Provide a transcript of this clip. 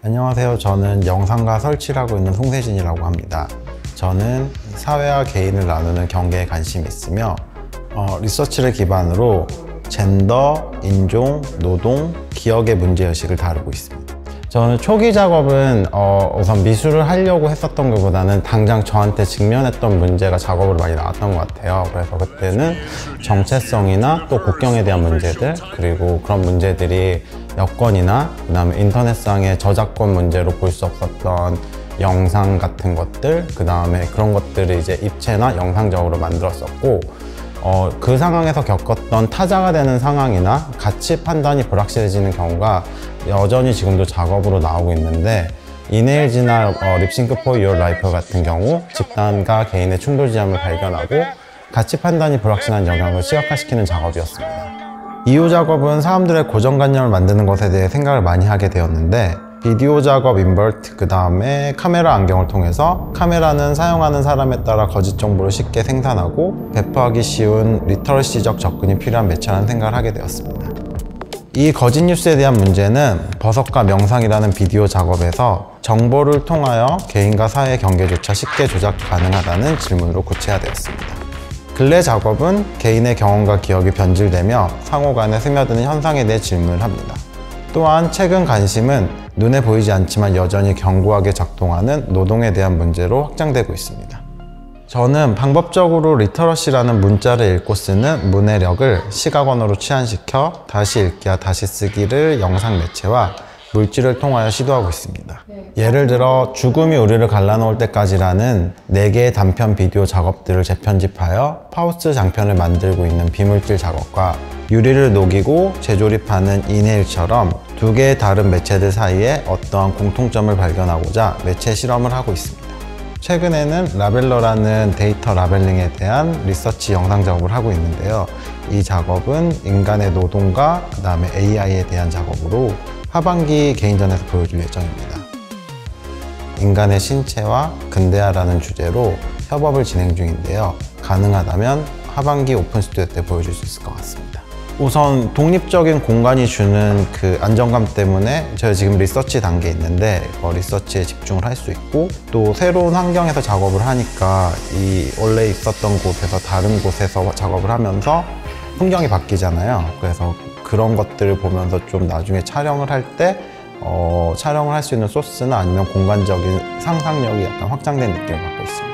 안녕하세요. 저는 영상과 설치를 하고 있는 송세진이라고 합니다. 저는 사회와 개인을 나누는 경계에 관심이 있으며 리서치를 기반으로 젠더, 인종, 노동, 기억의 문제의식을 다루고 있습니다. 저는 초기 작업은 우선 미술을 하려고 했었던 것보다는 당장 저한테 직면했던 문제가 작업으로 많이 나왔던 것 같아요. 그래서 그때는 정체성이나 또 국경에 대한 문제들, 그리고 그런 문제들이 여권이나 그다음에 인터넷상의 저작권 문제로 볼 수 없었던 영상 같은 것들, 그다음에 그런 것들을 이제 입체나 영상적으로 만들었었고, 그 상황에서 겪었던 타자가 되는 상황이나 가치 판단이 불확실해지는 경우가 여전히 지금도 작업으로 나오고 있는데, 이내일지나 립싱크 포 유어 라이프 같은 경우 집단과 개인의 충돌지점을 발견하고 가치 판단이 불확실한 영향을 시각화시키는 작업이었습니다. 이후 작업은 사람들의 고정관념을 만드는 것에 대해 생각을 많이 하게 되었는데, 비디오 작업 인버트, 그 다음에 카메라 안경을 통해서 카메라는 사용하는 사람에 따라 거짓 정보를 쉽게 생산하고 배포하기 쉬운 리터러시적 접근이 필요한 매체라는 생각을 하게 되었습니다. 이 거짓 뉴스에 대한 문제는 버섯과 명상이라는 비디오 작업에서 정보를 통하여 개인과 사회의 경계조차 쉽게 조작 가능하다는 질문으로 구체화되었습니다. 근래 작업은 개인의 경험과 기억이 변질되며 상호 간에 스며드는 현상에 대해 질문을 합니다. 또한 최근 관심은 눈에 보이지 않지만 여전히 견고하게 작동하는 노동에 대한 문제로 확장되고 있습니다. 저는 방법적으로 리터러시라는 문자를 읽고 쓰는 문해력을 시각 언어로 치환시켜 다시 읽기와 다시 쓰기를 영상 매체와 물질을 통하여 시도하고 있습니다. 예를 들어 죽음이 우리를 갈라놓을 때까지라는 4개의 단편 비디오 작업들을 재편집하여 파우스트 장편을 만들고 있는 비물질 작업과 유리를 녹이고 재조립하는 이내일처럼 2개의 다른 매체들 사이에 어떠한 공통점을 발견하고자 매체 실험을 하고 있습니다. 최근에는 라벨러라는 데이터 라벨링에 대한 리서치 영상 작업을 하고 있는데요. 이 작업은 인간의 노동과 그 다음에 AI에 대한 작업으로 하반기 개인전에서 보여줄 예정입니다. 인간의 신체와 근대화라는 주제로 협업을 진행 중인데요. 가능하다면 하반기 오픈 스튜디오 때 보여줄 수 있을 것 같습니다. 우선 독립적인 공간이 주는 그 안정감 때문에 저희 지금 리서치 단계에 있는데 리서치에 집중을 할 수 있고, 또 새로운 환경에서 작업을 하니까 이 원래 있었던 곳에서 다른 곳에서 작업을 하면서 풍경이 바뀌잖아요. 그래서 그런 것들을 보면서 좀 나중에 촬영을 할 때 촬영을 할 수 있는 소스나 아니면 공간적인 상상력이 약간 확장된 느낌을 받고 있습니다.